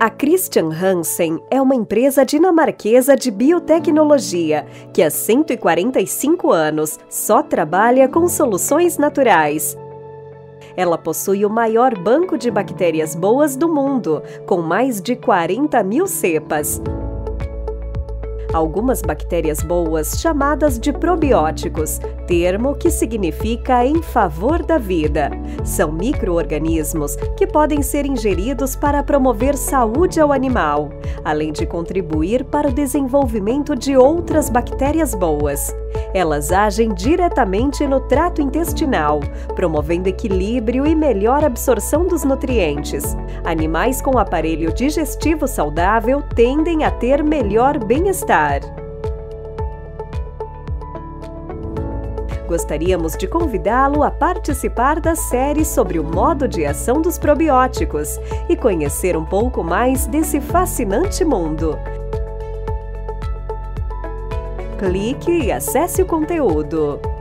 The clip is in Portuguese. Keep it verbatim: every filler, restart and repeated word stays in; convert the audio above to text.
A Christian Hansen é uma empresa dinamarquesa de biotecnologia que há cento e quarenta e cinco anos só trabalha com soluções naturais. Ela possui o maior banco de bactérias boas do mundo, com mais de quarenta mil cepas. Algumas bactérias boas chamadas de probióticos, termo que significa em favor da vida. São micro-organismos que podem ser ingeridos para promover saúde ao animal, além de contribuir para o desenvolvimento de outras bactérias boas. Elas agem diretamente no trato intestinal, promovendo equilíbrio e melhor absorção dos nutrientes. Animais com aparelho digestivo saudável tendem a ter melhor bem-estar. Gostaríamos de convidá-lo a participar da série sobre o modo de ação dos probióticos e conhecer um pouco mais desse fascinante mundo. Clique e acesse o conteúdo.